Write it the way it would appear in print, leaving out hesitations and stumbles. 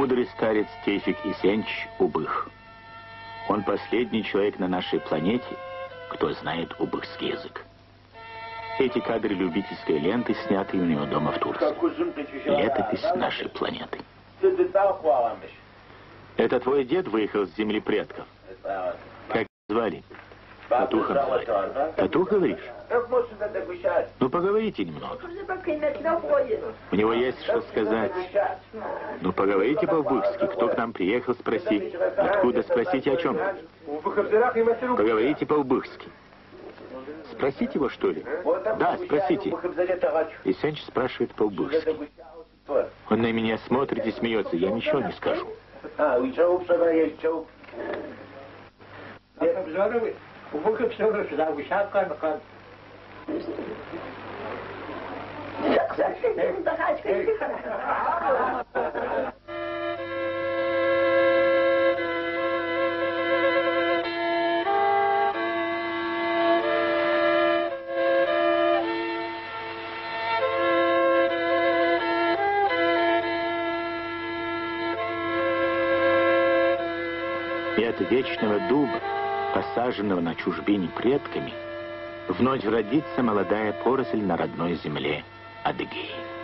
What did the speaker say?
Мудрый старец Тефик Исенч Убых. Он последний человек на нашей планете, кто знает убыхский язык. Эти кадры любительской ленты сняты у него дома в Турции. Летопись нашей планеты. Это твой дед выехал с земли предков? Как звали? Татухом звали. Татух, говоришь? Ну, поговорите немного. У него есть что сказать. Ну, поговорите по-убыхски. Кто к нам приехал, спроси. Откуда, спросите о чем. Поговорите по-убыхски. Спросите его, что ли? Да, спросите. Исенч спрашивает по-убыхски. Он на меня смотрит и смеется. Я ничего не скажу. И от вечного дуба, посаженного на чужбине предками, вновь родится молодая поросль на родной земле Адыгеи.